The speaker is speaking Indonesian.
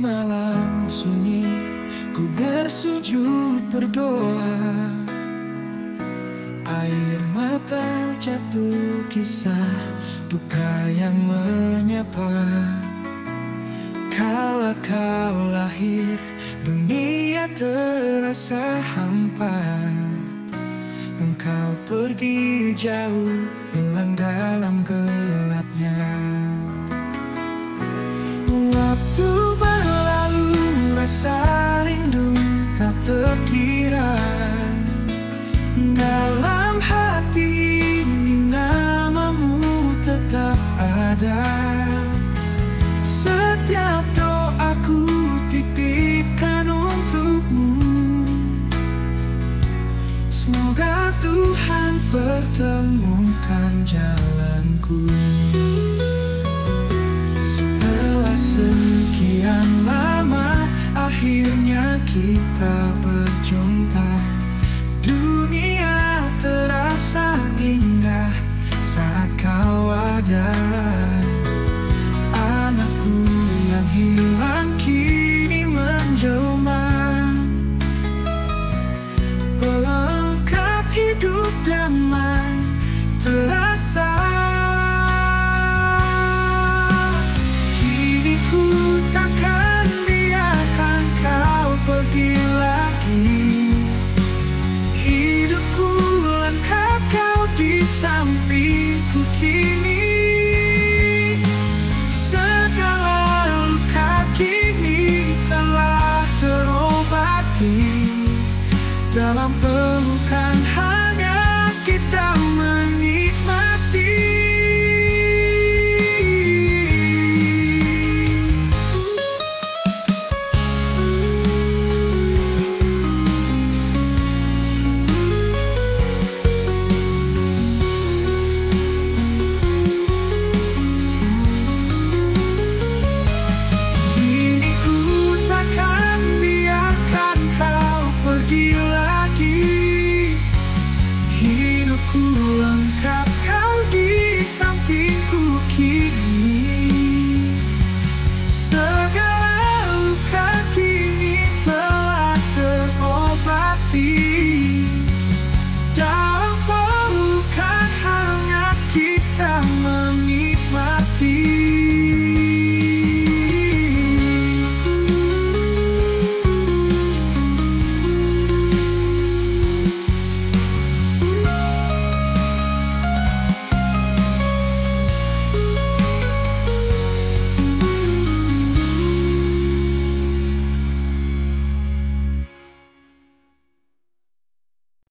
malam sunyi, ku bersujud berdoa. Air mata jatuh, kisah duka yang menyapa. Kala kau lahir, dunia terasa hampa. Engkau pergi jauh, hilang dalam gelapnya. Waktu berlalu, rasa rindu tak terkira. Dalam hati ini namamu tetap ada. Setiap doaku titipkan untukmu. Semoga Tuhan pertemukan jalanku. Setelah sekian lama, akhirnya kita berjumpa. Dunia terasa indah saat kau ada. Anakku yang hilang kini menjelma, pelengkap hidup damai terasa. Kini ku takkan biarkan kau pergi lagi. Hidupku lengkap kau di sampingku kini.